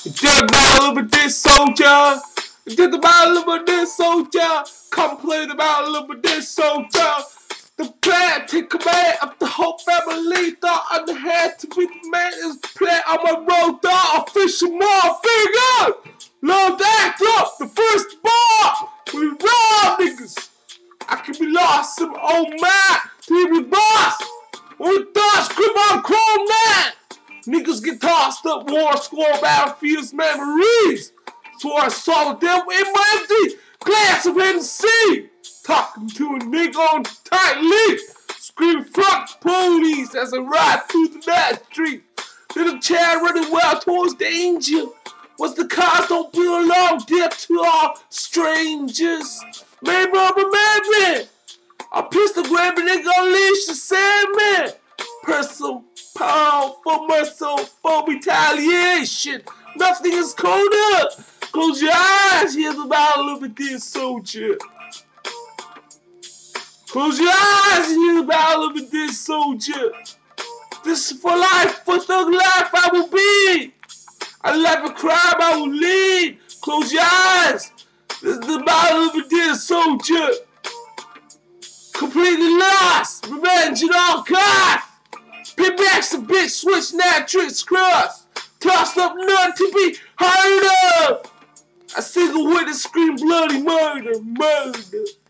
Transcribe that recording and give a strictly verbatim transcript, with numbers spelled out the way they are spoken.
Did the battle of this soldier. Did the battle of this soldier. Come play the battle of this soldier. The plan, take command of the whole family. Thought on the head to be the man is play on my road. Thought official more finger. Load that up. The first ball. We rob niggas. I can be lost some old man. To be boss. When we thought grip on chrome man. Niggas get tossed up, war score, battlefields, memories. So I saw the devil in my empty glass of Hennessy. Talking to a nigga on tight leaf. Screaming fuck police as I ride through the night street. Little child running well towards danger. What's the cause? Don't be alone, dear to all strangers. Man, brother, man, a pistol grabbing nigga unleash the Sandman. Personal power for muscle for retaliation. Nothing is colder. Close your eyes, hear the battle of a dear soldier. Close your eyes and hear the battle of a dear soldier. This is for life, for thug life I will be. I life a crime I will lead. Close your eyes. This is the battle of a dear soldier. Completely lost. Revenge at all costs. Pit back some bitch, switch now, tricks cross. Tossed up none to be heard of. I single witness scream bloody murder, murder.